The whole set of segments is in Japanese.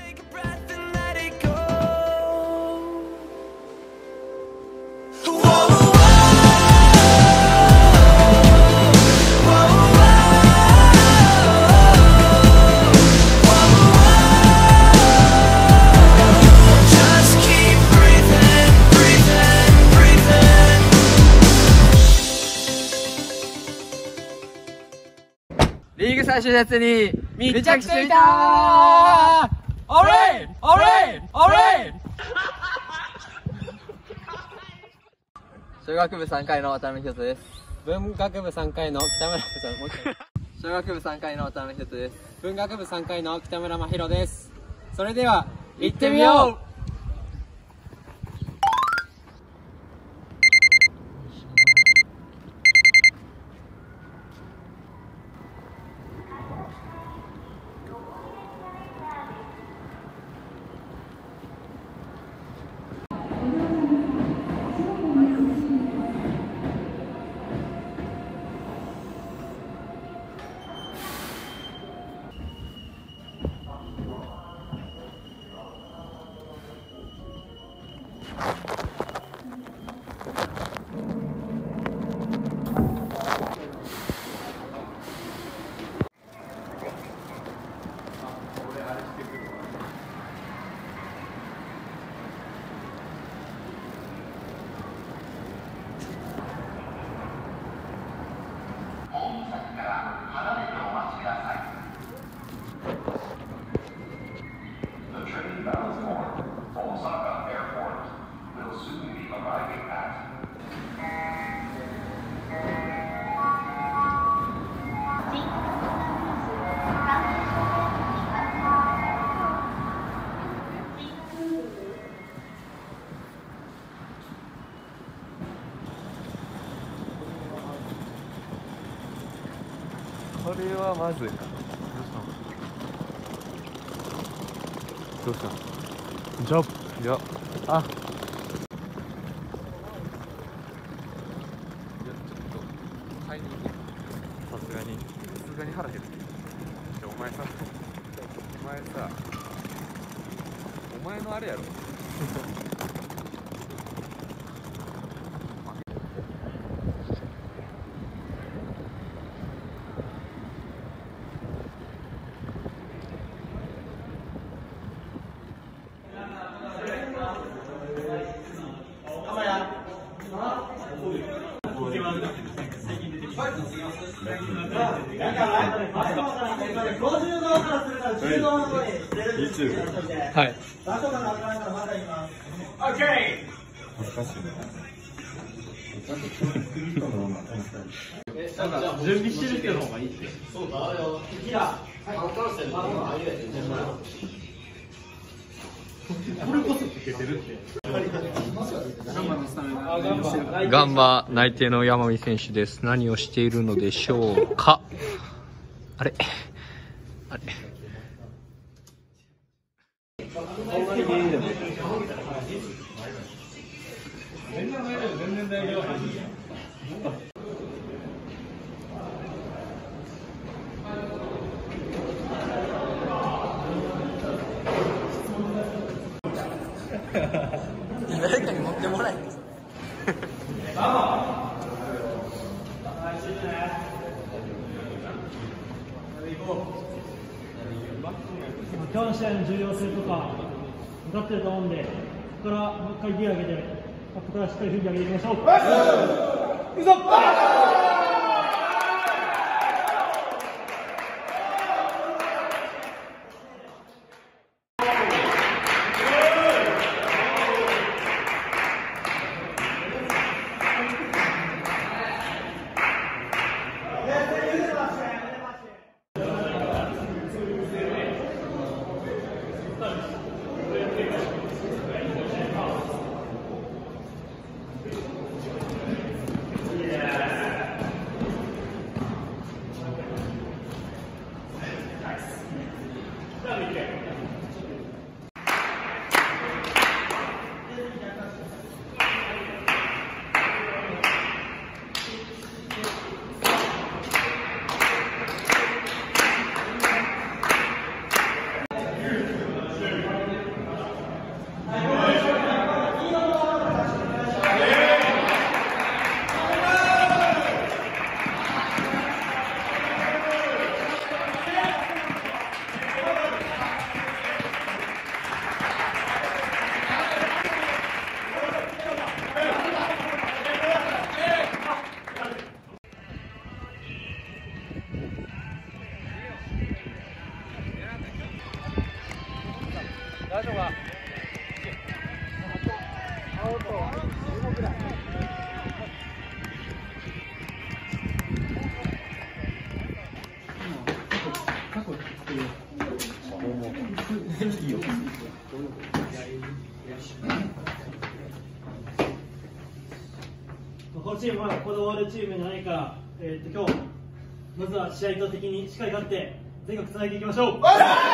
リーグ最終節に密着していたー。オレイオレイオレイ。小学部3回の渡辺ひとつです。 文学部3回の北村小学部3回の渡辺ひとつです。 文学部3回の北村真宏です。それでは行ってみよう。 これはまずいな。どうしたの？ジャンプ。いや、あ。いや、ちょっと買いに行け。さすがに腹減る。お前さ、お前のあれやろ。 はい。 恥ずかしいね。 準備してる人の方がいいって。そうだよ。これこそつけてるって。 ガンバ内定の山見選手です。何をしているのでしょうか。あれ。 誰かに持ってもらえんです。 今日の試合の重要性とか分かってると思うんで、ここからもう一回ギア上げて、ここからしっかり雰囲気上げていきましょう。いくぞ！ 大丈夫か。 このチームはここで終わるチームじゃないから、今日まずは試合と的にしっかり勝って全国つないでいきましょう。いくぞ。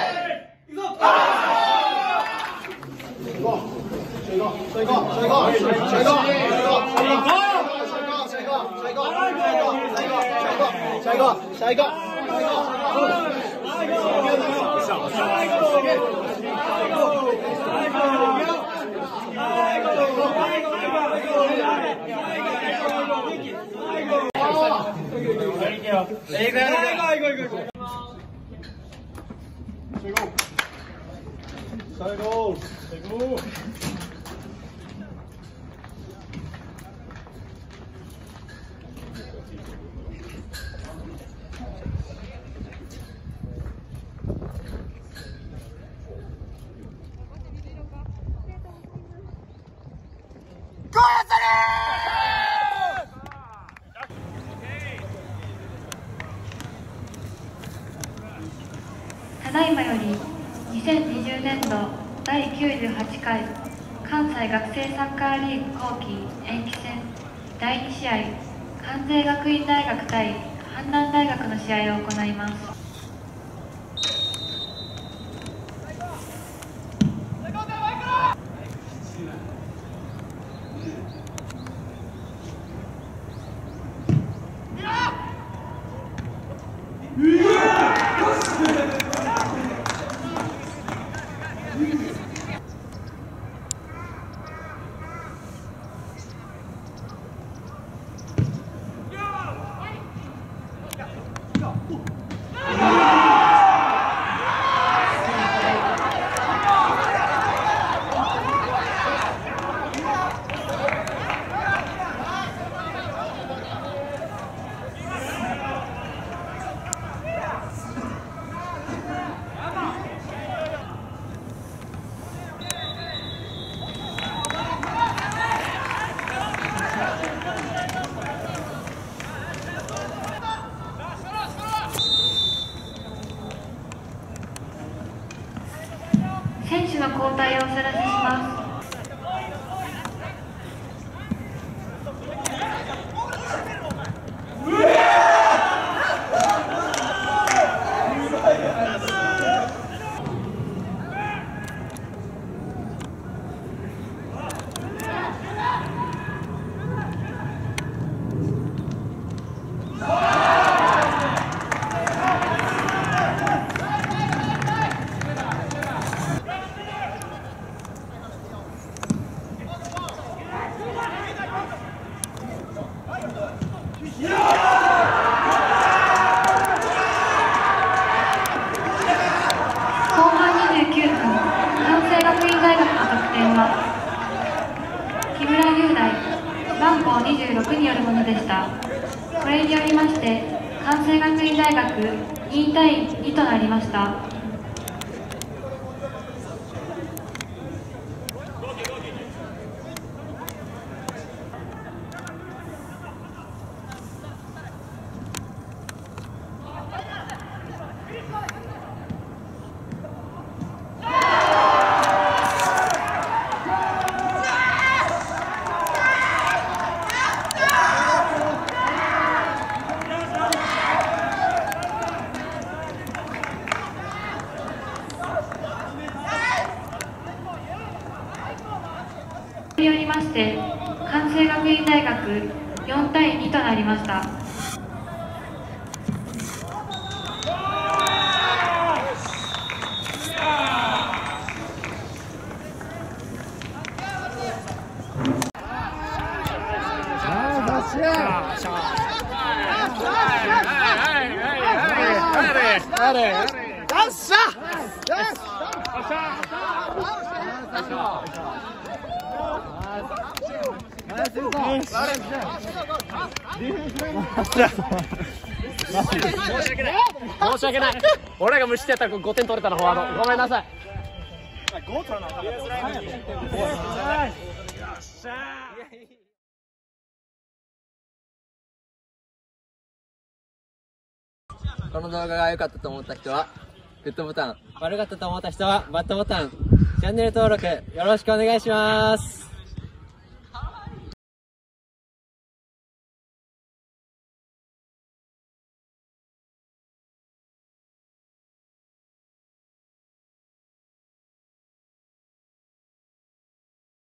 ただいまより2020年度第98回関西学生サッカーリーグ後期延期戦第2試合、関西学院大学対阪南大学の試合を行います。選手の交代をお知らせします。木村雄大、番号26によるものでした。これによりまして、関西学院大学2対2となりました。によりまして関西学院大学4対2となりました。 申し訳ない。俺が無視してやったら5点取れたのフォワード。ごめんなさい。 この動画が良かったと思った人はグッドボタン、 悪かったと思った人はバッドボタン、チャンネル登録よろしくお願いします。